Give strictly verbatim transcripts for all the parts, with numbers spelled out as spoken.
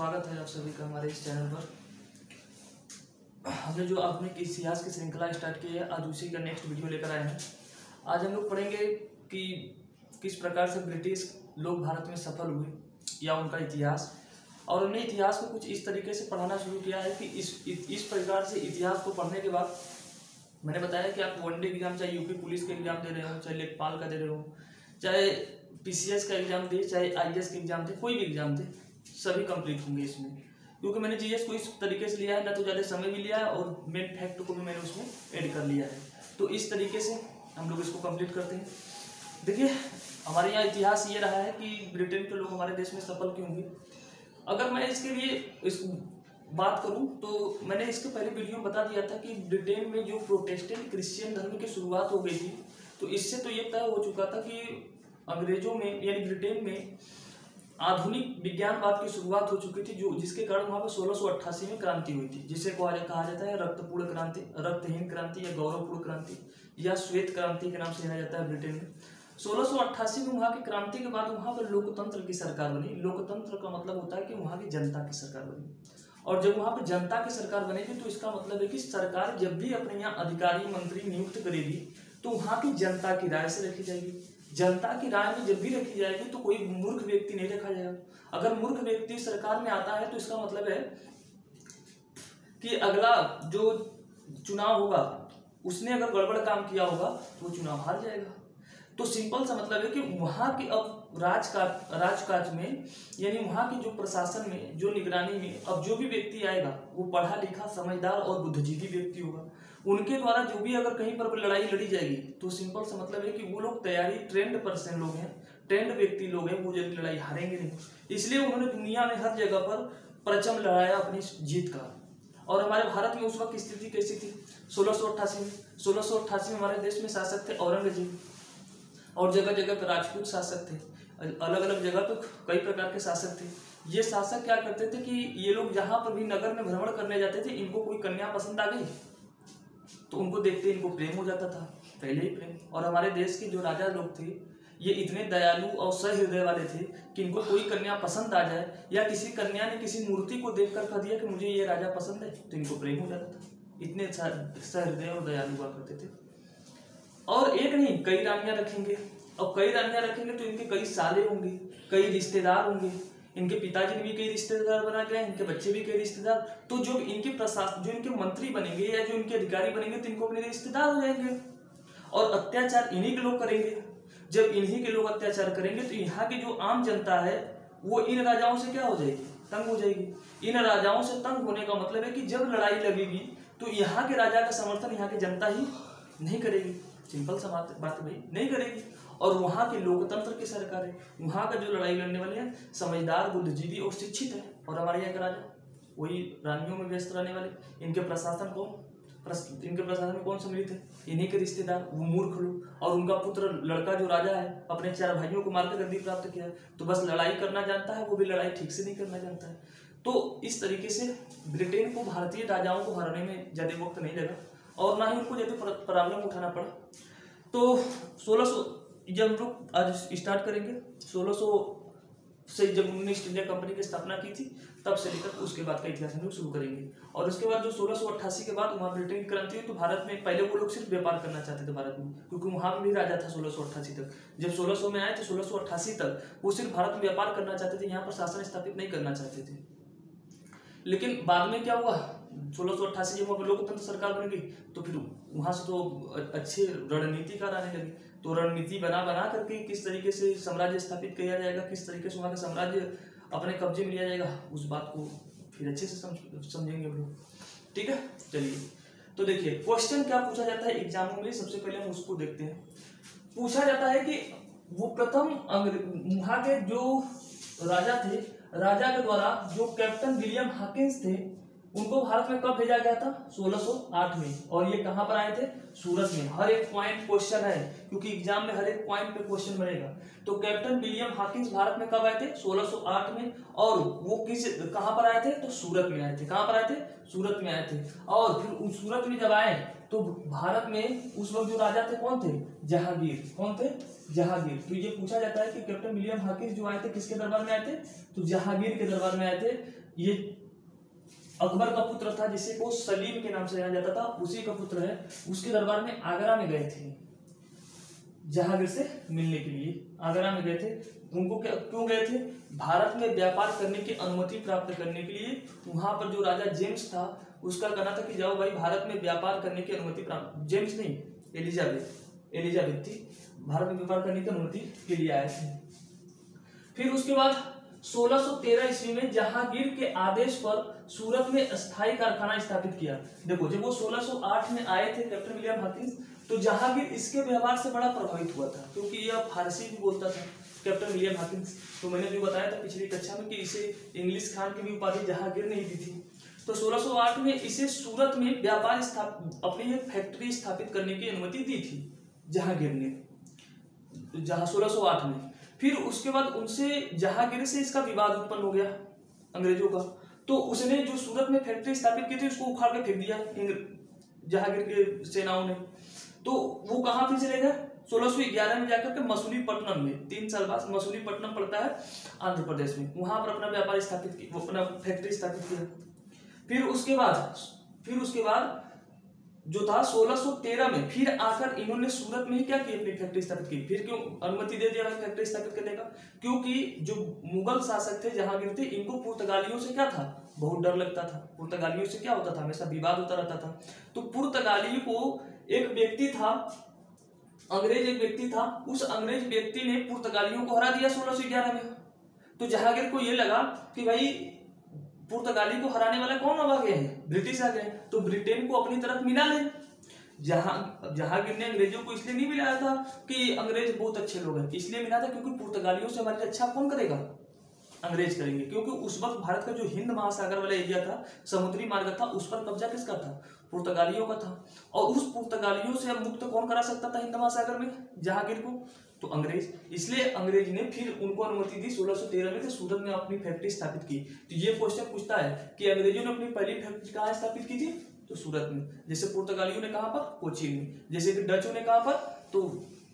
स्वागत है आप सभी का हमारे इस चैनल पर। हमने जो अपने इतिहास की श्रृंखला स्टार्ट की है, आज उसी का नेक्स्ट वीडियो लेकर आए हैं। आज हम लोग पढ़ेंगे कि किस प्रकार से ब्रिटिश लोग भारत में सफल हुए या उनका इतिहास, और उन्हें इतिहास को कुछ इस तरीके से पढ़ाना शुरू किया है कि इस इस प्रकार से इतिहास को पढ़ने के बाद मैंने बताया कि आप वनडे एग्जाम, चाहे यूपी पुलिस के एग्जाम दे रहे हो, चाहे लेखपाल का दे रहे हो, चाहे पीसीएस का एग्जाम दे, चाहे आईएएस का एग्जाम दे, कोई भी एग्जाम दे, सभी कंप्लीट होंगे इसमें। क्योंकि मैंने जीएस को इस तरीके से लिया है, ना तो ज़्यादा समय भी लिया है और मेन फैक्ट को भी मैंने उसमें ऐड कर लिया है। तो इस तरीके से हम लोग इसको कंप्लीट करते हैं। देखिए, हमारे यहाँ इतिहास ये रहा है कि ब्रिटेन के लोग हमारे देश में सफल क्यों हुए। अगर मैं इसके लिए इस बात करूं तो मैंने इसके पहले वीडियो में बता दिया था कि ब्रिटेन में जो प्रोटेस्टेंट क्रिश्चियन धर्म की शुरुआत हो गई थी, तो इससे तो ये तय हो चुका था कि अंग्रेजों में यानी ब्रिटेन में आधुनिक विज्ञानवाद की शुरुआत हो चुकी थी, जो जिसके कारण वहाँ पर सोलह सौ अट्ठासी में क्रांति हुई थी, जिसे कहा जाता है रक्तपूर्ण क्रांति, रक्तहीन क्रांति या गौरवपूर्ण क्रांति या श्वेत क्रांति के नाम से जाना जाता है ब्रिटेन में। सोलह सौ अट्ठासी में वहाँ की क्रांति के बाद वहाँ पर लोकतंत्र की सरकार बनी। लोकतंत्र का मतलब होता है कि वहाँ की जनता की सरकार बनी, और जब वहाँ पर जनता की सरकार बनेगी तो इसका मतलब है कि सरकार जब भी अपने यहाँ अधिकारी मंत्री नियुक्त करेगी तो वहाँ की जनता की राय से रखी जाएगी। जनता की राय में जब भी रखी जाएगी तो कोई मूर्ख व्यक्ति नहीं रखा जाएगा। अगर मूर्ख व्यक्ति सरकार में आता है तो इसका मतलब है कि अगला जो चुनाव होगा उसने अगर गड़बड़ काम किया होगा तो वो चुनाव हार जाएगा। तो सिंपल सा मतलब है कि वहाँ की अब राजकाज राजकाज में यानी वहाँ की जो प्रशासन में, जो निगरानी में अब जो भी व्यक्ति आएगा वो पढ़ा लिखा, समझदार और बुद्धिजीवी व्यक्ति होगा। उनके द्वारा जो भी अगर कहीं पर लड़ाई लड़ी जाएगी तो सिंपल सा मतलब है कि वो लोग तैयारी ट्रेंड पर्सन लोग हैं, ट्रेंड व्यक्ति लोग हैं, वो जल्दी लड़ाई हारेंगे नहीं। इसलिए उन्होंने दुनिया में हर जगह पर परचम लड़ाया अपनी जीत का। और हमारे भारत में उस वक्त स्थिति कैसी थी? सोलह सौ अट्ठासी में सोलह सौ अट्ठासी में हमारे देश में शासक थे औरंगजेब, और जगह जगह पर राजपूत शासक थे, अलग अलग जगह पर कई प्रकार के शासक थे। ये शासक क्या करते थे कि ये लोग जहाँ पर भी नगर में भ्रमण करने जाते थे, इनको कोई कन्या पसंद आ गई तो उनको देखते इनको प्रेम हो जाता था, पहले ही प्रेम। और हमारे देश के जो राजा लोग थे ये इतने दयालु और सहृदय वाले थे कि इनको कोई कन्या पसंद आ जाए या किसी कन्या ने किसी मूर्ति को देखकर कह दिया कि मुझे ये राजा पसंद है तो इनको प्रेम हो जाता था। इतने सहृदय और दयालु हुआ करते थे। और एक नहीं, कई रानियां रखेंगे, और कई रानियां रखेंगे तो इनके कई साले होंगे, कई रिश्तेदार होंगे। इनके पिताजी ने भी कई रिश्तेदार बना के, इनके बच्चे भी कई रिश्तेदार। तो जो इनके प्रशासन, जो इनके मंत्री बनेंगे या जो इनके अधिकारी बनेंगे तो इनको अपने रिश्तेदार हो जाएंगे, और अत्याचार इन्हीं के लोग करेंगे। जब इन्हीं के लोग अत्याचार करेंगे तो यहाँ की जो आम जनता है वो इन राजाओं से क्या हो जाएगी? तंग हो जाएगी। इन राजाओं से तंग होने का मतलब है कि जब लड़ाई लगेगी तो यहाँ के राजा का समर्थन यहाँ की जनता ही नहीं करेगी। सिंपल सा बात बात भाई, नहीं करेगी। और वहाँ के लोकतंत्र की सरकार है, वहाँ का जो लड़ाई लड़ने वाले हैं समझदार, बुद्धिजीवी और शिक्षित है। और हमारे यहाँ के राजा वही रानियों में व्यस्त रहने वाले। इनके प्रशासन को इनके प्रशासन में कौन सम्मिलित है? इन्हीं के रिश्तेदार, वो मूर्ख लोग। और उनका पुत्र लड़का जो राजा है अपने चार भाइयों को मारकर गद्दी प्राप्त किया है, तो बस लड़ाई करना जानता है, वो भी लड़ाई ठीक से नहीं करना जानता है। तो इस तरीके से ब्रिटेन को भारतीय राजाओं को हराने में ज़्यादा वक्त नहीं लगा और ना ही उनको ज़्यादा प्रॉब्लम उठाना पड़ा। तो सोलह सौ जब हम लोग आज स्टार्ट करेंगे, सोलह सौ से जब उन्होंने ईस्ट इंडिया कंपनी की स्थापना की थी तब से लेकर उसके बाद का इतिहास हम लोग शुरू करेंगे। और उसके बाद जो सोलह सौ अट्ठासी के बाद वहाँ ब्रिटेन की क्रांति हुई तो भारत में पहले वो लोग सिर्फ व्यापार करना चाहते थे भारत में, क्योंकि वहाँ भी राजा था सोलह सौ अट्ठासी तक। जब सोलह सौ में आए तो सोलह सौ अट्ठासी तक वो सिर्फ भारत में व्यापार करना चाहते थे, यहाँ पर शासन स्थापित नहीं करना चाहते थे। लेकिन बाद में क्या हुआ, सोलह सौ अट्ठासी जब वहाँ लोकतंत्र सरकार बन गई तो फिर वहाँ से तो अच्छे रणनीतिकार आने लगे। तो रणनीति बना बना करके किस तरीके से साम्राज्य स्थापित किया जाएगा, किस तरीके से वहाँ का साम्राज्य अपने कब्जे में लिया जाएगा, उस बात को फिर अच्छे से समझ समझेंगे हम लोग। ठीक है, चलिए। तो देखिए क्वेश्चन क्या पूछा जाता है एग्जामों में, सबसे पहले हम उसको देखते हैं। पूछा जाता है कि वो प्रथम वहाँ के जो राजा थे, राजा के द्वारा जो कैप्टन विलियम हॉकिंस थे उनको भारत में कब भेजा गया था? सोलह सौ आठ में। और ये कहाँ पर आए थे? सूरत में। हर एक पॉइंट क्वेश्चन है, क्योंकि एग्जाम में हर एक पॉइंट पे क्वेश्चन बनेगा। तो कैप्टन विलियम हॉकिंस भारत में कब आए थे? सोलह सौ आठ में। और वो किस कहाँ पर आए थे? तो सूरत में आए थे। कहाँ पर आए थे? सूरत में आए थे। और फिर उस सूरत में जब आए तो भारत में उस वक्त जो राजा थे कौन थे? जहांगीर। कौन थे? जहांगीर। तो ये पूछा जाता है कि कैप्टन विलियम हॉकिंस जो आए थे किसके दरबार में आए थे? तो जहांगीर के दरबार में आए थे। ये अकबर का पुत्र था, जिसे को सलीम के नाम से जाना जाता था, उसी का पुत्र है। उसके दरबार में आगरा में गए थे जहांगीर से मिलने के लिए। आगरा में गए थे। उनको क्या क्यों गए थे? भारत में व्यापार करने की अनुमति प्राप्त करने के लिए। वहां पर जो राजा जेम्स था उसका कहना था कि जाओ भाई भारत में व्यापार करने की अनुमति प्राप्त। जेम्स नहीं, एलिजाबेथ एलिजाबेथ थी, भारत में व्यापार करने की अनुमति के लिए आए थे। फिर उसके बाद सोलह सौ तेरह ईस्वी में जहांगीर के आदेश पर सूरत में अस्थायी कारखाना स्थापित किया। देखो जब वो सोलह सौ आठ में आए थे कैप्टन विलियम हॉकिंस, तो जहांगीर इसके व्यवहार से बड़ा प्रभावित हुआ था, क्योंकि यह फारसी भी बोलता था कैप्टन विलियम हॉकिंस। तो मैंने भी बताया था पिछली कक्षा में कि इसे इंग्लिश खान की भी उपाधि जहांगीर ने ही दी थी। तो सोलह सौ आठ में इसे सूरत में व्यापार स्थापित अपनी एक फैक्ट्री स्थापित करने की अनुमति दी थी जहांगीर ने, जहां सोलह सौ आठ में। फिर उसके बाद उनसे जहांगीर से इसका विवाद उत्पन्न हो गया अंग्रेजों का। तो उसने जो सूरत में फैक्ट्री स्थापित की थी उसको उखाड़ के फेंक दिया जहांगीर के सेनाओं ने। तो वो कहाँ फिर चले गए? सोलह सौ ग्यारह में जाकर के मसूलीपट्टनम में, तीन साल बाद मसूलीपट्टनम पड़ता है आंध्र प्रदेश में, वहां पर अपना व्यापार स्थापित किया, वो अपना फैक्ट्री स्थापित किया। फिर उसके बाद फिर उसके बाद जो था सोलह सौ तेरह में फिर आकर इन्होंने सूरत में ही क्या की? अपनी फैक्ट्री स्थापित की। फिर क्यों अनुमति दे दिया फैक्ट्री स्थापित करने का? क्योंकि जो मुगल शासक थे जहांगीर थे, इनको पुर्तगालियों से क्या था? बहुत डर लगता था। पुर्तगालियों से क्या होता था? हमेशा विवाद होता रहता था। तो पुर्तगाली को एक व्यक्ति था, अंग्रेज एक व्यक्ति था, उस अंग्रेज व्यक्ति ने पुर्तगालियों को हरा दिया सोलह सौ ग्यारह में। तो जहांगीर को यह लगा कि भाई पुर्तगाली को हराने वाला कौन अब आ गए हैं? ब्रिटिश आ गए। तो ब्रिटेन को अपनी तरफ मिला ले। जहां जहांगीर ने अंग्रेजों को इसलिए नहीं मिलाया था कि अंग्रेज बहुत अच्छे लोग हैं, इसलिए मिला था क्योंकि पुर्तगालियों से हमारे अच्छा कौन करेगा? अंग्रेज करेंगे। क्योंकि उस वक्त भारत का जो हिंद महासागर वाला एरिया था, समुद्री मार्ग था, उस पर कब्जा किसका था? पुर्तगालियों का था। और उस पुर्तगालियों से अब मुक्त कौन करा सकता था हिंद महासागर में? जहांगीर को। तो अंग्रेज। इसलिए अंग्रेज ने फिर उनको अनुमति दी सोलह सौ तेरह में, तो सूरत में अपनी फैक्ट्री स्थापित की। तो ये क्वेश्चन पूछता है कि अंग्रेजों ने अपनी पहली फैक्ट्री कहाँ स्थापित की थी? तो सूरत में। जैसे पुर्तगालियों ने कहाँ पर? कोचीन में। जैसे कि डचों ने कहाँ पर? तो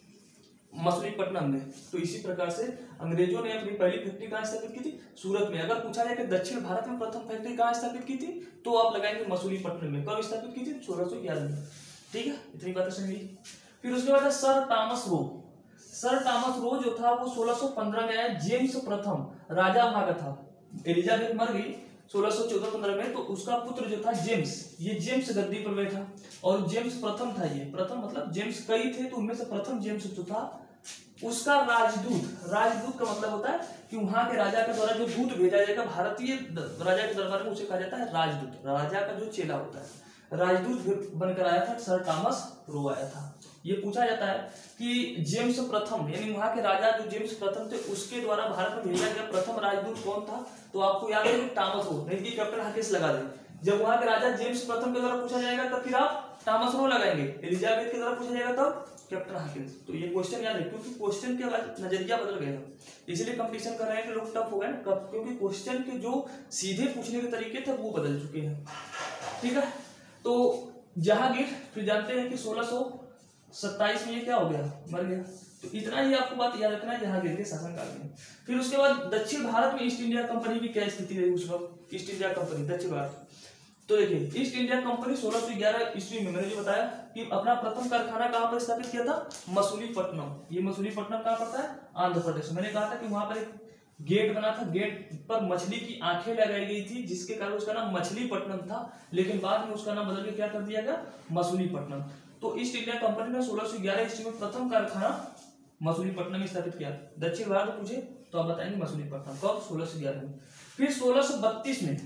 मसूलीपट्टनम में। तो इसी प्रकार से अंग्रेजों ने अपनी पहली फैक्ट्री कहाँ स्थापित की थी? सूरत में। अगर पूछा जाए कि दक्षिण भारत में प्रथम फैक्ट्री कहाँ स्थापित की थी, तो आप लगाएंगे मसूलीपट्टनम में। कब स्थापित की थी? सोलह सौ ग्यारह में। ठीक है, इतनी बातें समझ। फिर उसके बाद sir Thomas Roe. Sir Thomas Roe जो था वो सोलह सौ पंद्रह में आया। जेम्स प्रथम राजा वहां का था। एलिजाबेथ मर गई सोलह सौ चौदह पंद्रह में, तो उसका पुत्र जो था जेम्स, ये जेम्स गद्दी पर बैठा। और जेम्स प्रथम था। ये प्रथम मतलब जेम्स कई थे, तो उनमें से प्रथम जेम्स जो था उसका राजदूत। राजदूत का मतलब होता है कि वहां के राजा के द्वारा जो दूत भेजा जाएगा भारतीय राजा के दरबार में, उसे कहा जाता है राजदूत। राजा का जो चेला होता है, राजदूत बनकर आया था सर टॉमस रो आया था। ये पूछा जाता है कि जेम्स प्रथम यानी वहां के राजा जो जेम्स प्रथम थे उसके द्वारा भारत में भेजा गया प्रथम राजदूत कौन था? तो आपको याद है टॉमस रो, नहीं कि कैप्टन हॉकिंस लगा दे। जब वहां के राजा जेम्स प्रथम के द्वारा पूछा जाएगा तब फिर आप टॉमस रो लगाएंगे। एलिजाबेथ के द्वारा पूछा जाएगा तब कैप्टन हॉकिंस। तो ये क्वेश्चन याद है, क्योंकि क्वेश्चन के बाद नजरिया बदल गया, इसलिए कंपटीशन कर रहे हैं कि लोग टफ हो गए ना, क्योंकि क्वेश्चन के जो सीधे पूछने के तरीके थे वो बदल चुके हैं। ठीक है, तो जहांगीर फिर जानते हैं कि सोलह सौ सत्ताईस में ये क्या हो गया? मर गया। तो इतना ही आपको बात याद रखना है जहांगीर के शासनकाल में। फिर उसके बाद दक्षिण भारत में ईस्ट इंडिया कंपनी की क्या स्थिति रही उस वक्त? ईस्ट इंडिया कंपनी दक्षिण भारत, तो देखिए ईस्ट इंडिया कंपनी सोलह सौ ग्यारह ईस्वी में मैंने जो बताया कि अपना प्रथम कारखाना कहाँ पर स्थापित किया था? मसूलीपट्टनम। ये मसूलीपट्टनम कहाँ पड़ता है? आंध्र प्रदेश। मैंने कहा था कि वहां पर एक गेट बना था, गेट पर मछली की आंखें लगाई गई थी, जिसके कारण उसका नाम मछलीपट्टनम था, लेकिन बाद में उसका नाम बदल के क्या कर दिया गया? मसूलीपट्टनम। तो ईस्ट इंडिया कंपनी ने सोलह सौ ग्यारह ईस्वी में प्रथम कारखाना मसूलीपट्टनम में स्थापित किया। दक्षिण भारत पूछे तो आप बताएंगे मसूलीपट्टनम। कब? सोलह सौ ग्यारह में। फिर सोलह सौ बत्तीस में,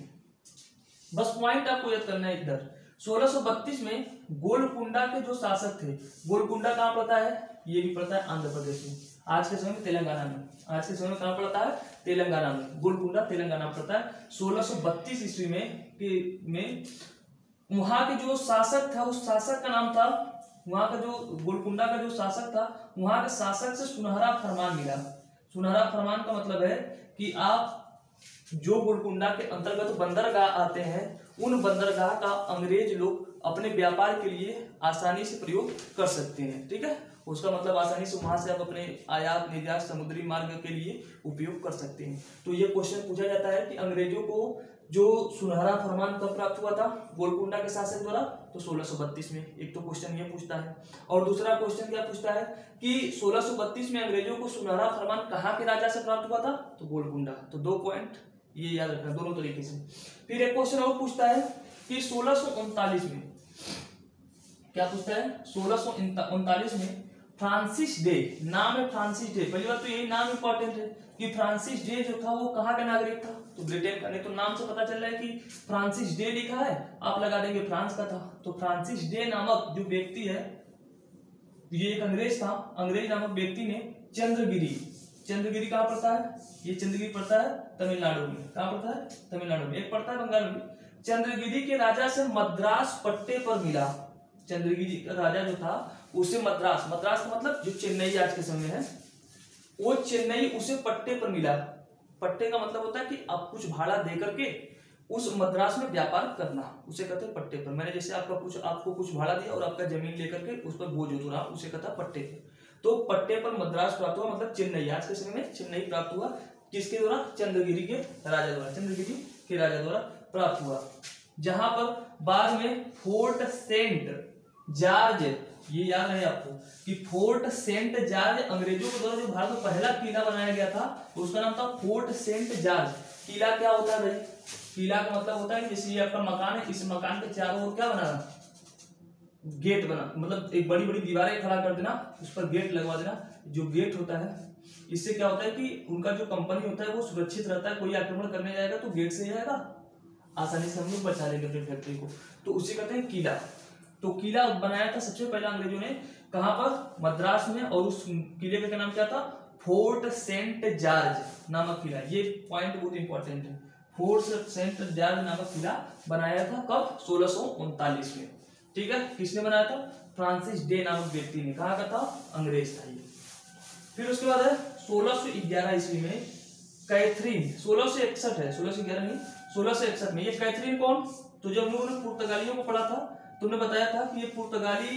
बस पॉइंट आपको याद करना है इधर, सोलह सौ बत्तीस में गोलकुंडा के जो शासक थे, गोलकुंडा कहाँ पड़ता है? ये भी पड़ता है आंध्र प्रदेश में। आज के समय में तेलंगाना में, आज के समय में कहाँ पड़ता है? तेलंगाना में, गोलकुंडा तेलंगाना में पड़ता है। सोलह सौ बत्तीस ईस्वी में में वहां के जो शासक था, उस शासक का नाम था, वहां का जो गोलकुंडा का जो शासक था, वहां के शासक से सुनहरा फरमान मिला। सुनहरा फरमान का मतलब है कि आप जो गोलकुंडा के अंतर्गत बंदरगाह आते हैं, उन बंदरगाह का अंग्रेज लोग अपने व्यापार के लिए आसानी से प्रयोग कर सकते हैं। ठीक है, उसका मतलब आसानी से वहां से आप अपने आयात निर्यात समुद्री मार्ग के लिए उपयोग कर सकते हैं। तो ये क्वेश्चन पूछा जाता है कि अंग्रेजों को जो सुनहरा फरमान कब प्राप्त हुआ था गोलकुंडा के शासक द्वारा, तो सोलह सौ बत्तीस में। एक तो क्वेश्चन ये पूछता है, और दूसरा क्वेश्चन क्या पूछता है कि सोलह सौ बत्तीस में अंग्रेजों को सुनहरा फरमान कहाँ के राजा से प्राप्त हुआ था, तो गोलकुंडा। तो दो पॉइंट ये याद रखना दोनों तरीके से। फिर एक क्वेश्चन और पूछता है कि सोलह सौ उनतालीस में क्या पूछता है, सोलह सौ उनतालीस में फ्रांसिस डे, नाम है फ्रांसिस डे। पहली बात तो यही नाम इंपॉर्टेंट है कि फ्रांसिस डे जो था वो कहाँ का नागरिक था, तो ब्रिटेन का। नहीं तो नाम से पता चल रहा है कि फ्रांसिस डे लिखा है, आप लगा देंगे फ्रांस का था। तो फ्रांसिस डे नामक जो व्यक्ति है, ये एक अंग्रेज था। अंग्रेज नामक व्यक्ति ने चंद्रगिरी, चंद्रगिरी कहाँ पड़ता है, ये चंद्रगिरी पड़ता है तमिलनाडु में। कहाँ पड़ता है, तमिलनाडु में। एक पड़ता है बंगाल में। चंद्रगिरी के राजा से मद्रास पट्टे पर मिला। चंद्रगिरी का राजा जो था उसे मद्रास, मद्रास का मतलब जो चेन्नई आज के समय है, वो चेन्नई उसे पट्टे पर मिला। पट्टे का मतलब होता है कि आप कुछ भाड़ा दे करके उस मद्रास में व्यापार करना, उसे कहते हैं पट्टे पर। मैंने जैसे आपका कुछ आपको कुछ भाड़ा दिया और आपका जमीन लेकर के उस पर बोझ उतरा, उसे कहता है पट्टे पर। तो पट्टे पर मद्रास प्राप्त हुआ, मतलब चेन्नई, आज के समय में चेन्नई प्राप्त हुआ। किसके द्वारा, चंद्रगिरी के राजा द्वारा, चंद्रगिरी के राजा द्वारा प्राप्त हुआ। जहां पर बाद में फोर्ट सेंट जॉर्ज, ये याद है आपको कि फोर्ट सेंट जॉर्ज अंग्रेजों के द्वारा जो भारत में पहला किला बनाया गया था, उसका नाम था फोर्ट सेंट जॉर्ज। किला क्या होता है भाई, किला का मतलब होता है जैसे ये आपका मकान है, इस मकान के चारों ओर क्या बनाना, गेट बना, मतलब एक बड़ी बड़ी दीवारें खड़ा कर देना, उस पर गेट लगवा देना। जो गेट होता है, इससे क्या होता है कि उनका जो कंपनी होता है वो सुरक्षित रहता है। कोई आक्रमण करने जाएगा तो गेट से जाएगा, आसानी से हम लोग बचा लेंगे अपनी फैक्ट्री को। तो उसे कहते हैं किला। तो किला बनाया था सबसे पहले अंग्रेजों ने, कहां पर, मद्रास में। और उस किले का नाम क्या था, फोर्ट सेंट जॉर्ज नामक किला। ये पॉइंट बहुत इंपॉर्टेंट है। फोर्ट सेंट जॉर्ज नामक किला बनाया था कब, सोलह सौ उनतालीस में। ठीक है, किसने बनाया था, फ्रांसिस डे नामक व्यक्ति ने। कहाँ का था, अंग्रेज था ये। फिर उसके बाद है सोलह सौ ग्यारह ईस्वी में कैथरीन, सोलह सौ इकसठ है, सोलह सौ ग्यारह नहीं, सोलह सौ इकसठ में। ये कैथरीन कौन, तो जब हम लोगों ने पुर्तगालियों को पढ़ा था, तुमने बताया था कि ये पुर्तगाली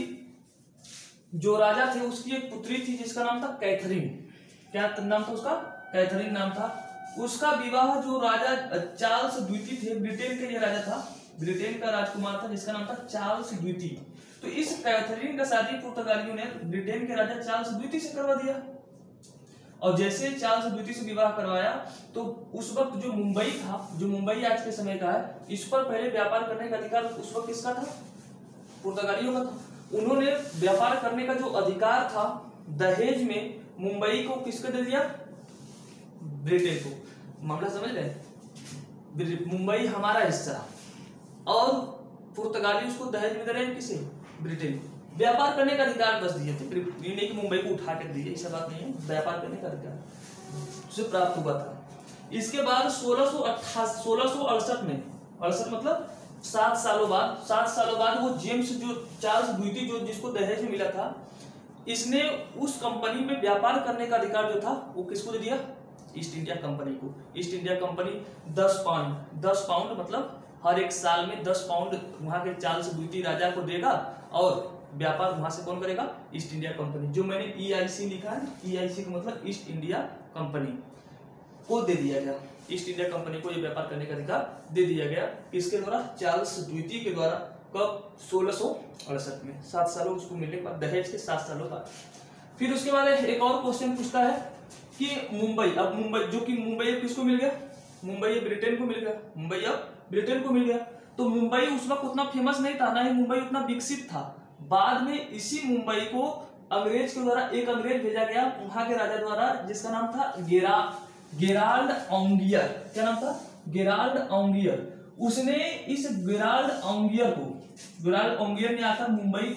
जो राजा थे उसकी एक पुत्री थी जिसका नाम था कैथरीन। क्या नाम था उसका, कैथरीन नाम था। उसका विवाह जो राजा चार्ल्स द्वितीय थे, ब्रिटेन के ये राजा था, ब्रिटेन का राजकुमार था जिसका नाम था चार्ल्स द्वितीय। तो इस कैथरीन का शादी पुर्तगालियों ने ब्रिटेन के राजा चार्ल्स द्वितीय से करवा दिया। और जैसे चार्ल्स द्वितीय से विवाह करवाया तो उस वक्त जो मुंबई था, जो मुंबई आज के समय का है, इस पर पहले व्यापार करने का अधिकार उस वक्त किसका था, पुर्तगालियों का था। उन्होंने व्यापार करने का जो अधिकार था दहेज में मुंबई को किसको दे दिया, ब्रिटेन को। मामला समझ रहे, मुंबई हमारा हिस्सा और पुर्तगाली उसको दहेज में दे रहे हैं, किसे, ब्रिटेन को। व्यापार करने का अधिकार बस दिए थे, ये नहीं कि मुंबई को उठा कर दिए, ऐसा बात नहीं है। व्यापार करने का अधिकार उसे प्राप्त हुआ था। इसके बाद सोलह सौ अट्ठासी सोलह सौ अड़सठ में, अड़सठ मतलब सात सालों बाद, सात सालों बाद वो जेम्स जो चार्ल्स द्वितीय जो जिसको दहेज में मिला था, इसने उस कंपनी में व्यापार करने का अधिकार जो था वो किसको दे दिया, ईस्ट इंडिया कंपनी को। ईस्ट इंडिया कंपनी दस पाउंड, दस पाउंड मतलब हर एक साल में दस पाउंड वहां के चार्ल्स द्वितीय राजा को देगा और व्यापार वहां से कौन करेगा, ईस्ट इंडिया कंपनी। जो मैंने ई आई सी लिखा है, ई आई सी का मतलब ईस्ट इंडिया कंपनी को दे दिया गया। ईस्ट इंडिया कंपनी को ये व्यापार करने का अधिकार दे दिया गया, किसके द्वारा, चार्ल्स द्वितीय के द्वारा। कब, सोलह सौ अड़सठ में, सात सालों उसको मिलने के बाद, दहेज के सात सालों बाद। फिर उसके बाद एक और क्वेश्चन पूछता है कि मुंबई, अब मुंबई जो कि मुंबई किसको मिल गया, मुंबई ब्रिटेन को मिल गया, मुंबई अब ब्रिटेन को मिल गया। तो मुंबई उस वक्त उतना फेमस नहीं था, ना ही मुंबई उतना विकसित था। बाद में इसी मुंबई को अंग्रेज के द्वारा, एक अंग्रेज भेजा गया वहां के राजा द्वारा जिसका नाम था गेरा गेराल्ड ऑन्गियर। क्या नाम था, गेराल्ड ऑन्गियर। उसने इस गेराल्ड ऑन्गियर को, गेराल्ड ऑन्गियर ने आकर मुंबई को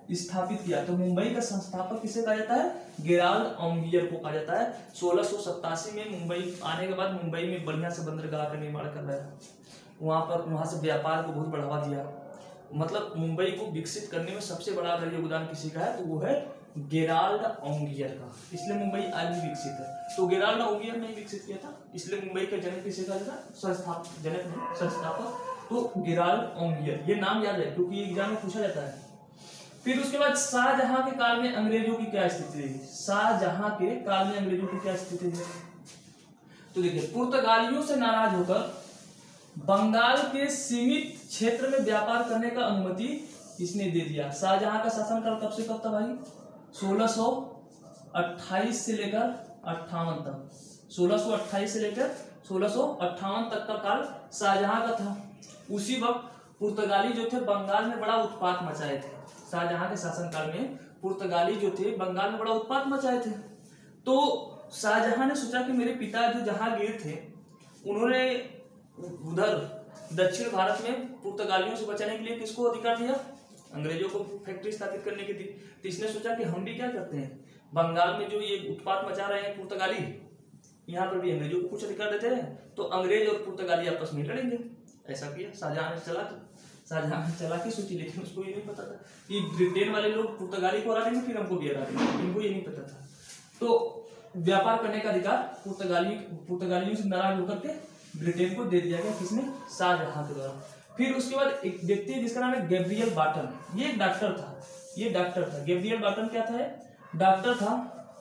स्थापित किया। तो मुंबई का संस्थापक किसे कहा जाता है? गेराल्ड ऑम्गियर को कहा जाता है। सोलह सौ सत्तासी में मुंबई आने के बाद मुंबई में बढ़िया से बंदरगाह का निर्माण कर रहा है, वहां पर वहां से व्यापार को बहुत बढ़ावा दिया। मतलब मुंबई को विकसित करने में सबसे बड़ा अगर योगदान किसी का है तो वो है गेराल्ड ऑम्गियर का, इसलिए मुंबई आज भी विकसित है। तो गेराल्ड ऑम्गियर ने विकसित किया था, इसलिए मुंबई का जनक किसे कहा जाता है? संस्थापक, जनक नहीं संस्थापक। तो गेराल्ड ऑम्गियर, ये नाम याद है क्योंकि एग्जाम में पूछा जाता है। फिर उसके बाद शाहजहां के काल में अंग्रेजों की क्या स्थिति थी? शाहजहां के काल में अंग्रेजों की क्या स्थिति थी? तो देखिए, पुर्तगालियों से नाराज होकर बंगाल के सीमित क्षेत्र में व्यापार करने का अनुमति इसने दे दिया। शाहजहां का शासनकाल कब से कब तक भाई? सोलह सौ अट्ठाईस से लेकर अट्ठावन तक, सोलह सौ अट्ठाईस से लेकर सोलह सौ अट्ठावन तक का काल शाहजहां का था। उसी वक्त पुर्तगाली जो थे बंगाल में बड़ा उत्पात मचाए थे। शाहजहां के शासनकाल में पुर्तगाली जो थे बंगाल में बड़ा उत्पात मचाए थे। तो शाहजहां ने सोचा कि मेरे पिता जो जहांगीर थे उन्होंने उधर दक्षिण भारत में पुर्तगालियों से बचाने के लिए किसको अधिकार दिया? अंग्रेजों को फैक्ट्री स्थापित करने की दी। तो इसने सोचा कि हम भी क्या करते हैं, बंगाल में जो ये उत्पात मचा रहे हैं पुर्तगाली, यहाँ पर भी अंग्रेजों को कुछ अधिकार देते हैं, तो अंग्रेज और पुर्तगाली आपस में लड़ेंगे। ऐसा किया शाहजहां ने, चला शाहजहां ने चला के सोची, लेकिन उसको ये नहीं पता था कि ब्रिटेन वाले लोग पुर्तगाली को हरा देंगे फिर हमको भी हरा देंगे, इनको ये नहीं पता था। तो व्यापार करने का अधिकार पुर्तगाली पुर्तगालियों से नाराज होकर के ब्रिटेन को दे दिया गया। किसने? शाहजहां के द्वारा। फिर उसके बाद एक व्यक्ति जिसका नाम है गैब्रियल बाटन, ये एक डॉक्टर था, ये डॉक्टर था गैब्रियल बाटन। क्या था? डॉक्टर था।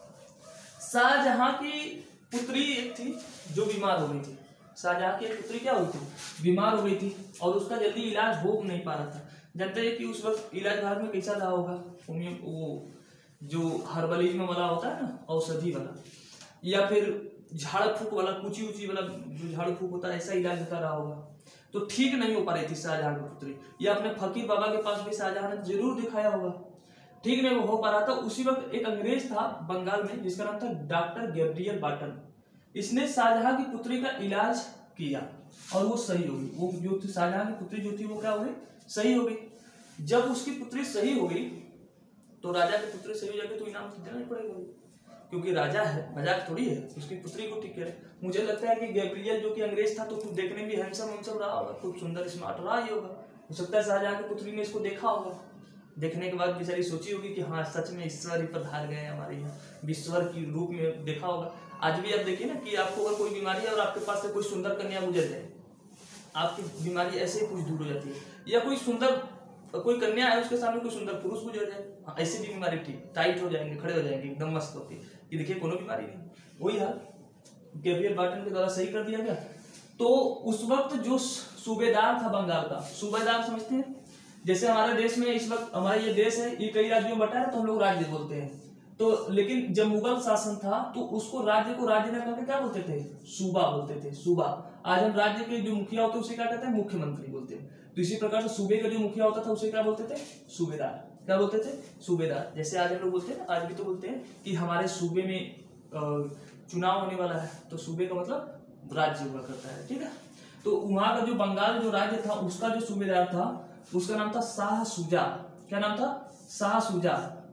शाहजहां की पुत्री एक थी जो बीमार हो गई थी। शाहजहां की एक पुत्री क्या हुई थी? बीमार हो गई थी और उसका जल्दी इलाज हो नहीं पा रहा था। जानते हैं कि उस वक्त इलाज भारत में कैसा रहा होगा? वो जो हर्बलिज्म वाला होता है ना, औषधि वाला, या फिर झाड़ फूक वाला, कुची उची वाला जो झाड़ फूक होता है, ऐसा इलाज होता रहा होगा। तो ठीक नहीं हो पा रही थी शाहजहां की पुत्री। या अपने फकीर बाबा के पास भी शाहजहां ने जरूर दिखाया होगा, ठीक नहीं हो पा रहा था। उसी वक्त एक अंग्रेज था बंगाल में जिसका नाम था डॉक्टर गैब्रियल बाटन। इसने शाहजहां की पुत्री का इलाज किया और वो सही हो गई। वो जो थी शाहजहां की पुत्री जो थी वो क्या हो गई? सही हो गई। जब उसकी पुत्री सही हो गई तो राजा की पुत्री सही हो जाएगी तो इनाम तो देना ही पड़ेगा, क्योंकि राजा है, मजाक थोड़ी है, उसकी पुत्री को ठीक है। मुझे लगता है कि गैब्रियल जो कि अंग्रेज था तो खूब देखने में हैंडसम हैंडसम रहा होगा, खूब सुंदर स्मार्ट रहा ही होगा। हो सकता है शाहजहां की पुत्री ने इसको देखा होगा, देखने के बाद बेचारी सोची होगी कि हाँ सच में ईश्वर ही पधार गए हमारे यहाँ, ईश्वर की रूप में देखा होगा। आज भी आप देखिए ना कि आपको अगर कोई बीमारी है और आपके पास से कोई सुंदर कन्या गुजर जाए, आपकी बीमारी ऐसे ही कुछ दूर हो जाती है। या कोई सुंदर कोई कन्या है उसके सामने कोई सुंदर पुरुष गुजर जाए, हाँ ऐसी भी बीमारी ठीक टाइट हो जाएंगे, खड़े हो जाएंगे एकदम मस्त होती है। ये देखिए कोनो बीमारी नहीं। वही हाल गैब्रियल बाटन के द्वारा सही कर दिया गया। तो उस वक्त जो सूबेदार था बंगाल का, सूबेदार समझते हैं, जैसे हमारे देश में इस वक्त हमारा ये देश है, ये कई राज्यों में बटा है तो हम लोग राज्य बोलते हैं। तो लेकिन जब मुगल शासन था तो उसको राज्य को राज्य न करके क्या बोलते थे? सूबा बोलते थे, सूबा। आज हम राज्य के जो मुखिया होते हैं उसे क्या कहते हैं? मुख्यमंत्री बोलते हैं। तो इसी प्रकार से सूबे का जो मुखिया होता था उसे क्या बोलते थे? सूबेदार। क्या बोलते थे? सूबेदार। जैसे आज हम लोग बोलते हैं, आज भी तो बोलते हैं कि हमारे सूबे में चुनाव होने वाला है, तो सूबे का मतलब राज्य हुआ करता है, ठीक है। तो वहां का जो बंगाल जो राज्य था उसका जो सूबेदार था उसका नाम था शाह सुजा। क्या नाम था? शाह सुजा।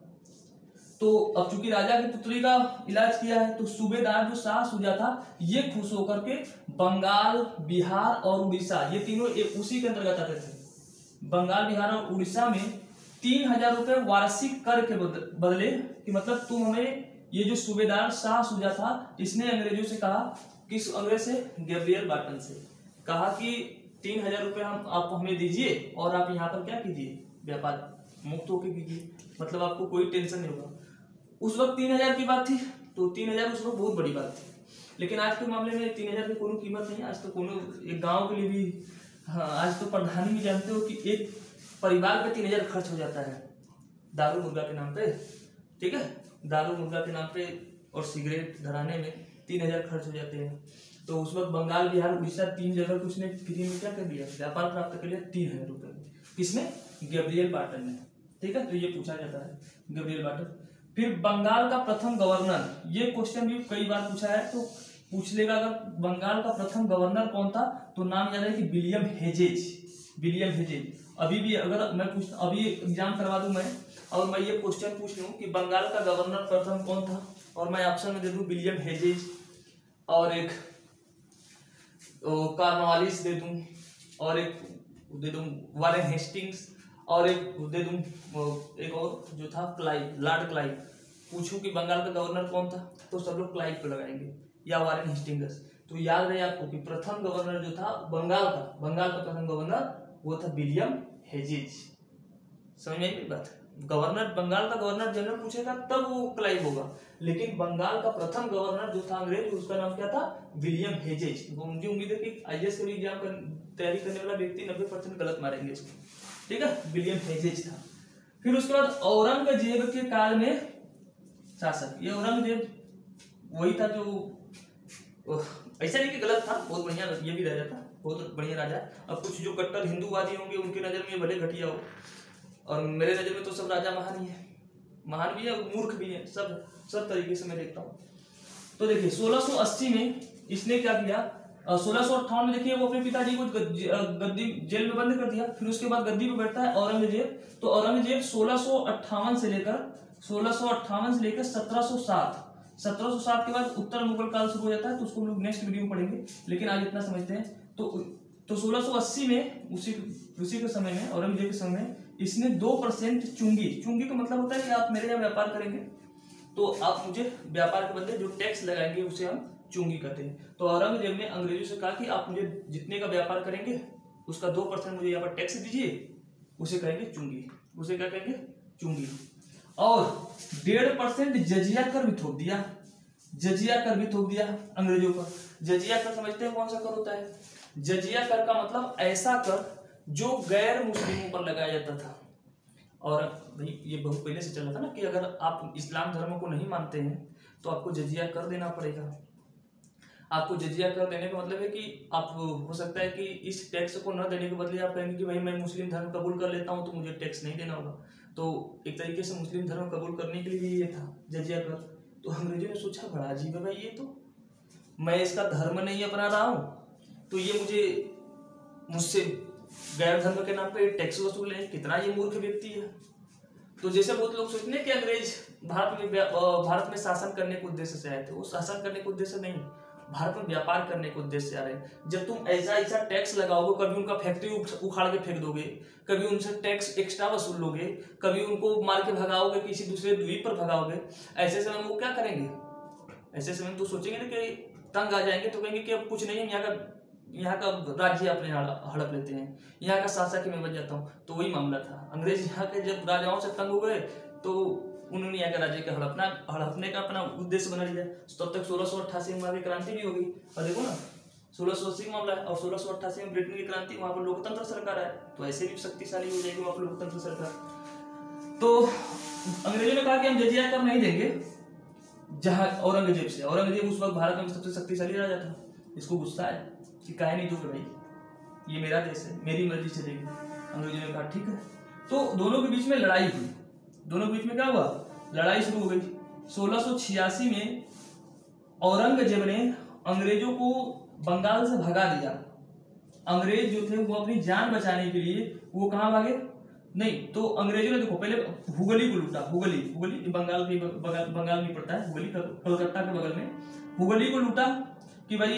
तो अब चूंकि राजा की पुत्री का इलाज किया है तो सूबेदार जो शाह सुजा था ये खुश होकर के बंगाल, बिहार और उड़ीसा, ये तीनों एक उसी के अंतर्गत आते थे। बंगाल, बिहार और उड़ीसा में तीन हजार रुपए वार्षिक कर के बदले कि मतलब तुम हमें, ये जो सूबेदार शाह सुजा था इसने अंग्रेजों से कहा, किस अंग्रेज से? गैब्रियल बाटन से कहा कि तीन हजार रुपये हम आप हमें दीजिए और आप यहाँ पर क्या कीजिए? व्यापार मुक्त होकर कीजिए, मतलब आपको कोई टेंशन नहीं होगा। उस वक्त तीन हजार की बात थी, तो तीन हजार उस वक्त बहुत बड़ी बात थी। लेकिन आज के मामले में तीन हजार की कोई कीमत नहीं है। आज तो कोनो एक गांव के लिए भी, हाँ आज तो प्रधानी भी जानते हो कि एक परिवार पे तीन हजार खर्च हो जाता है दारू मुर्गा के नाम पे, ठीक है। दारू मुर्गा के नाम पे और सिगरेट धराने में तीन हजार खर्च हो जाते हैं। तो उस वक्त बंगाल, बिहार, उड़ीसा तीन जगह को उसने फ्री में क्या कर दिया? व्यापार प्राप्त कर लिया तीन हजार रुपये में। किसने? गैब्रियल बाटन ने, ठीक है। तो ये पूछा जाता है गैब्रियल बाटन। फिर बंगाल का प्रथम गवर्नर, ये क्वेश्चन भी कई बार पूछा है तो पूछ लेगा। अगर बंगाल का प्रथम गवर्नर कौन था तो नाम याद है कि विलियम हेजेज। William hedges. अभी भी अगर मैं पूछ अभी एग्जाम करवा दूं मैं और मैं ये क्वेश्चन पूछ लूं कि बंगाल का गवर्नर प्रथम कौन था, और मैं ऑप्शन में दे दूं विलियम हेजेज, और एक कॉर्नवालिस दे दूं, और एक दे दूं वारेन हेस्टिंग्स, और एक दे दूं एक और जो था क्लाइव, लॉर्ड क्लाइव। पूछूं कि बंगाल का गवर्नर कौन था तो सब लोग क्लाइव को लगाएंगे या वारेन हेस्टिंग्स। तो याद रहे आपको कि प्रथम गवर्नर जो था बंगाल का बंगाल का प्रथम गवर्नर वो था विलियम हेजेज। समझ में आई मेरी बात? गवर्नर बंगाल का गवर्नर जनरल पूछेगा तब वो क्लाइव होगा, लेकिन बंगाल का प्रथम गवर्नर जो था अंग्रेज उसका नाम क्या था? William Hedges. मुझे उम्मीद है कि आईएएस के एग्जाम का तैयारी करने वाला व्यक्ति नब्बे परसेंट गलत मारेंगे इसको, ठीक है। विलियम हेजेज था। फिर उसके बाद औरंगजेब के काल में शासक, ये औरंगजेब वही था जो ऐसा नहीं कि गलत था, बहुत बढ़िया ये भी राजा था, बहुत बढ़िया राजा। अब कुछ जो कट्टर हिंदूवादी होंगे उनकी नजर में भले घटिया हो, और मेरे नजर में तो सब राजा महान ही है, महान भी है, मूर्ख भी है, सब सब तरीके से मैं देखता हूँ। तो देखिए सोलह सौ अस्सी में इसने क्या किया, सोलह सौ अट्ठावन में देखिए वो अपने पिताजी को गद्दी जेल में बंद कर दिया। फिर उसके बाद गद्दी पे बैठता है औरंगजेब। तो औरंगजेब सोलह सौ अट्ठावन से लेकर सोलह सौ अट्ठावन से लेकर सत्रह सौ सात सत्रह सौ सात के बाद उत्तर मुगल काल शुरू हो जाता है, तो उसको हम लोग नेक्स्ट वीडियो में पढ़ेंगे, लेकिन आज इतना समझते हैं। तो तो सोलह सौ अस्सी में उसी उसी के समय में औरंगजेब के समय में इसने दो परसेंट चुंगी चुंगी का मतलब होता है कि आप मेरे यहाँ व्यापार करेंगे तो आप मुझे व्यापार के बदले जो टैक्स लगाएंगे उसे हम चुंगी कहते हैं। तो औरंगजेब ने अंग्रेजों से कहा कि आप मुझे जितने का व्यापार करेंगे उसका दो परसेंट मुझे यहाँ पर टैक्स दीजिए, उसे कहेंगे चुंगी, उसे क्या कहेंगे? चुंगी। और डेढ़ परसेंट जजिया कर भी थोप दिया, जजिया कर भी थोप दिया अंग्रेजों पर। जजिया कर समझते हैं कौन सा कर होता है? जजिया कर का मतलब ऐसा कर जो गैर मुस्लिमों पर लगाया जाता था। और भाई ये बहुत पहले से चला था ना कि अगर आप इस्लाम धर्म को नहीं मानते हैं तो आपको जजिया कर देना पड़ेगा। आपको जजिया कर देने का मतलब है कि आप हो सकता है कि इस टैक्स को न देने के बदले आप कहेंगे कि भाई मैं मुस्लिम धर्म कबूल कर लेता हूं तो मुझे टैक्स नहीं देना होगा। तो एक तरीके से मुस्लिम धर्म कबूल करने के लिए भी ये था जजिया कर। तो अंग्रेजों ने सोचा बड़ा अजीब है भाई, ये तो मैं इसका धर्म नहीं अपना रहा हूँ तो ये मुझे मुझसे गैर धर्म के नाम पे टैक्स वसूल है, कितना ये मूर्ख व्यक्ति है। तो जैसे बहुत लोग सोचते हैं कि अंग्रेज भारत में भारत में शासन करने के उद्देश्य से आए थे, वो शासन करने के उद्देश्य नहीं, भारत में व्यापार करने के उद्देश्य से आ रहे हैं। जब तुम ऐसा ऐसा टैक्स लगाओगे, कभी उनका फैक्ट्री उखाड़ के फेंक दोगे, कभी उनसे टैक्स एक्स्ट्रा वसूल लोगे, कभी उनको मार के भगाओगे, किसी दूसरे द्वीप पर भगाओगे, ऐसे समय में वो क्या करेंगे? ऐसे समय में तो सोचेंगे ना कि तंग आ जाएंगे, तो कहेंगे कि अब कुछ नहीं है, यहाँ का यहाँ का राज्य अपने हड़प लेते हैं, यहाँ का शासक ही मैं बन जाता हूँ। तो वही मामला था, अंग्रेज यहाँ के जब राजाओं से तंग हो गए तो उन्होंने यहाँ के राज्य के हड़पना हड़पने का अपना उद्देश्य बना लिया। तब तक सोलह सौ अट्ठासी में वहाँ की क्रांति भी हो गई। और देखो ना सोलह सौ अस्सी मामला है और सोलह सौ अट्ठासी में ब्रिटेन की क्रांति, वहाँ पर लोकतंत्र सरकार है, तो ऐसे भी शक्तिशाली हो जाएगी वहाँ पर लोकतंत्र सरकार। तो अंग्रेजों ने कहा कि हम जजिया कर नहीं देंगे जहाँ औरंगजेब से। औरंगजेब उस वक्त भारत में सबसे शक्तिशाली राजा था। इसको गुस्सा है कि काहे नहीं दोगे भाई, ये मेरा देश है, मेरी मर्जी चलेगी। अंग्रेजों ने कहा ठीक है। तो दोनों के बीच में लड़ाई हुई। दोनों के बीच में क्या हुआ? लड़ाई शुरू हो गई। सोलह सौ छियासी में औरंगजेब ने अंग्रेजों को बंगाल से भगा दिया। अंग्रेज जो थे वो अपनी जान बचाने के लिए वो कहाँ भागे? नहीं, तो अंग्रेजों ने देखो पहले हुगली को लूटा। हुगली हुगली बंगाल के बंगाल, बंगाल में पड़ता है, हुगली कलकत्ता के बगल में। हुगली को लूटा कि भाई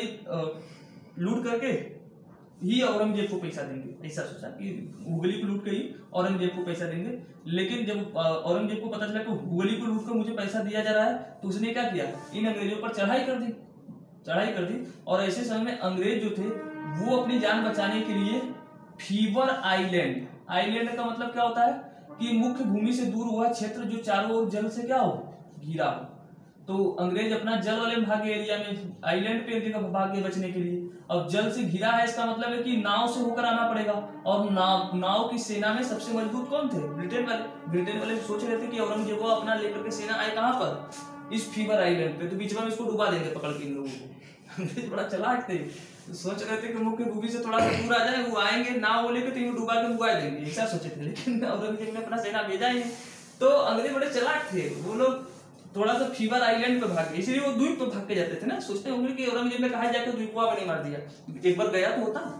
लूट करके ही औरंगजेब को पैसा देंगे। ऐसा सोचा कि हुगली को लूट के ही औरंगजेब को पैसा देंगे। लेकिन जब औरंगजेब को पता चला कि हुगली को लूट कर मुझे पैसा दिया जा रहा है, तो उसने क्या किया? इन अंग्रेजों पर चढ़ाई कर दी चढ़ाई कर दी और ऐसे समय में अंग्रेज जो थे वो अपनी जान बचाने के लिए फीवर आइलैंड आइलैंड का मतलब क्या होता है कि मुख्य भूमि से दूर हुआ क्षेत्र जो चारों ओर जल से क्या हो, घिरा हो। तो अंग्रेज अपना जल वाले भाग एरिया में आइलैंड पे जगह भाग गए बचने के लिए। अब जल से घिरा है, इसका मतलब है कि नाव से होकर आना पड़ेगा। और नाव नाव की सेना में सबसे मजबूत कौन थे? ब्रिटेन वाले। ब्रिटेन वाले सोच रहे थे कि औरंगजेब अपना लेकर के सेना आए कहाँ पर? इस फीवर आइलैंड पे। तो बीच में इसको डुबा देंगे पकड़ के इन लोगों को। अंग्रेज बड़ा चालाक थे, सोच रहे थे कि मुख्य भूमि से थोड़ा सा दूर आ जाए, वो आएंगे नाव वो लेकर तो डुबा के डुबा देंगे, ऐसा सोचे थे। लेकिन औरंगजेब ने अपना सेना भेजा ही। तो अंग्रेज बड़े चालाक थे, वो लोग थोड़ा सा फीवर आइलैंड पे भाग गए, इसलिए वो द्वीप पे भाग के जाते थे ना। सोचते होंगे कि औरंगजेब ने कहा जाके द्वीपवा पर नहीं मार दिया, एक बार गया तो होता।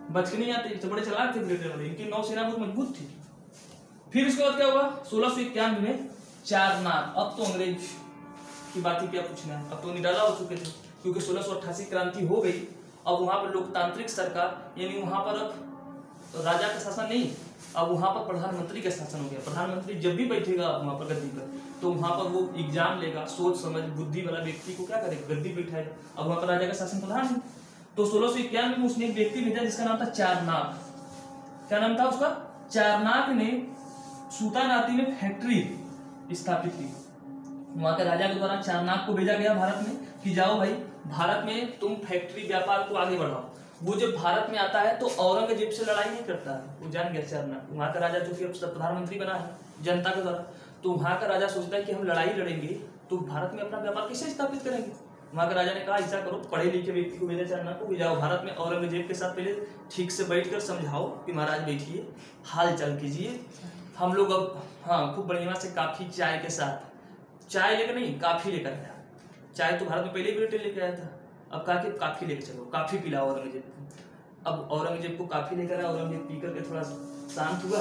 बच के नहीं आते, तो बड़े चालाक थे ब्रिटेन वाले, इनकी नौसेना बहुत मजबूत थी। फिर उसके बाद क्या हुआ, सोलह सौ इक्यानवे में चारनाक। अब तो अंग्रेज की बात ही क्या पूछना है, अब तो निराला हो चुके थे, क्योंकि सोलह सौ अट्ठासी क्रांति हो गई। अब वहां पर लोकतांत्रिक सरकार, यानी वहां पर अब राजा का शासन नहीं, अब वहां पर प्रधानमंत्री का शासन हो गया। प्रधानमंत्री जब भी बैठेगा वहां पर गद्दी पर, तो वहां पर वो एग्जाम लेगा, सोच समझ बुद्धि वाला व्यक्ति को क्या करेगा, गद्दी बैठाएगा। अब वहां पर राजा का शासन प्रधान है। तो सोलह सौ इक्यानवे में उसने एक व्यक्ति भेजा जिसका नाम था चारनाक। क्या नाम था उसका? चारनाक ने सूतानाती में फैक्ट्री स्थापित की। वहां के राजा के द्वारा चारनाक को भेजा गया भारत में कि जाओ भाई भारत में तुम फैक्ट्री व्यापार को आगे बढ़ाओ। वो जब भारत में आता है तो औरंगजेब से लड़ाई नहीं करता है, वो जान गया चारनाक, वहां का राजा जो कि अब प्रधानमंत्री बना है जनता के द्वारा, तो वहां का राजा सोचता है कि हम लड़ाई लड़ेंगे तो भारत में अपना व्यापार कैसे स्थापित करेंगे। वहां के राजा ने कहा ऐसा करो, पढ़े लिखे व्यक्ति को भेजा चारनाक को, जाओ भारत में औरंगजेब के साथ पहले ठीक से बैठकर समझाओ कि महाराज बैठिए, हाल चाल कीजिए, हम लोग अब हाँ खूब बढ़िया से काफी चाय के साथ, चाय लेकर नहीं काफी लेकर आया, चाय तो भारत में पहले ही ब्रिटेन लेकर आया था, अब कहा कि काफी लेकर चलो, काफी पिलाओ औरंगजेब को। अब औरंगजेब को काफी लेकर आया, औरंगजेब पी करके थोड़ा शांत हुआ,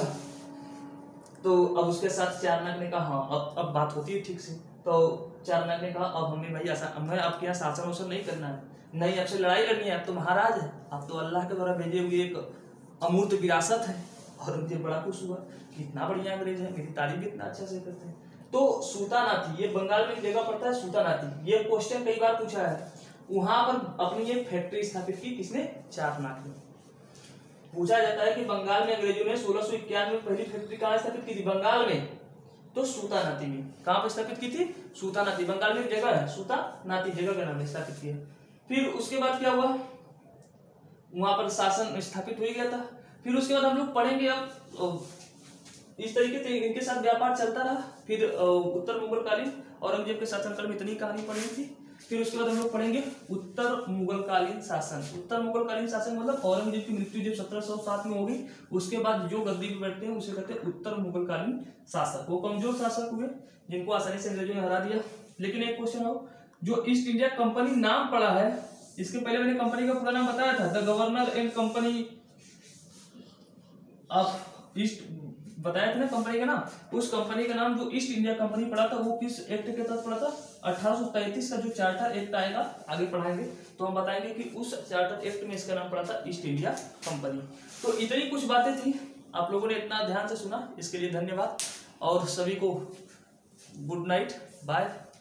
तो अब उसके साथ चारनाक ने कहा हाँ अब अब बात होती है ठीक से। तो चारनाक ने कहा अब हमें भाई ऐसा हमें आपके यहाँ शासन वासन नहीं करना है, नहीं आपसे लड़ाई लड़नी है, अब तो महाराज है, अब तो अल्लाह के द्वारा भेजे हुए एक अमूर्त विरासत है। औरंगजेब बड़ा खुश हुआ कि इतना बढ़िया अंग्रेज है, मेरी तारीफ भी इतना अच्छा से करते हैं। तो सूतानाती, ये बंगाल में एक जगह पड़ता है सूतानाती, ये क्वेश्चन कई बार पूछा है। वहां पर अपनी ये फैक्ट्री स्थापित की किसने? चारनाक ने। पूछा जाता है कि बंगाल में अंग्रेजों ने सोलह सौ इक्यानवे में पहली फैक्ट्री कहाँ स्थापित की थी? बंगाल में, तो सूतानाती में। कहाँ पर स्थापित की थी? सूतानाती, बंगाल में एक जगह है सूतानाती, जगह का नाम स्थापित किया। फिर उसके बाद क्या हुआ, वहां पर शासन स्थापित हो गया था। फिर उसके बाद हम लोग पढ़ेंगे अब इस तरीके से इनके साथ व्यापार चलता रहा। फिर उत्तर मुगल कालीन औरंगजेब के शासनकाल में इतनी कहानी पढ़ी थी। फिर उसके बाद हम लोग पढ़ेंगे उत्तर मुगल कालीन शासन। उत्तर मुगल कालीन शासन मतलब औरंगजेब की मृत्यु जब सत्रह सौ सात में होगी, उसके बाद जो गद्दी पे बैठते हैं उसे कहते हैं उत्तर मुगल कालीन शासक। वो कमजोर शासक हुए जिनको आसानी से अंग्रेजों ने हरा दिया। लेकिन एक क्वेश्चन हो, जो ईस्ट इंडिया कंपनी नाम पड़ा है, इसके पहले मैंने कंपनी का पूरा नाम बताया था, the governor and company of East बताया था ना कंपनी का नाम। उस कंपनी का नाम जो ईस्ट इंडिया कंपनी पड़ा था वो किस एक्ट के तहत पड़ा था? अठारह सौ तैंतीस का जो चार्टर एक्ट आएगा, आगे पढ़ाएंगे तो हम बताएंगे कि उस चार्टर एक्ट में इसका नाम पड़ा था ईस्ट इंडिया कंपनी। तो इतनी कुछ बातें थी, आप लोगों ने इतना ध्यान से सुना, इसके लिए धन्यवाद और सभी को गुड नाइट, बाय।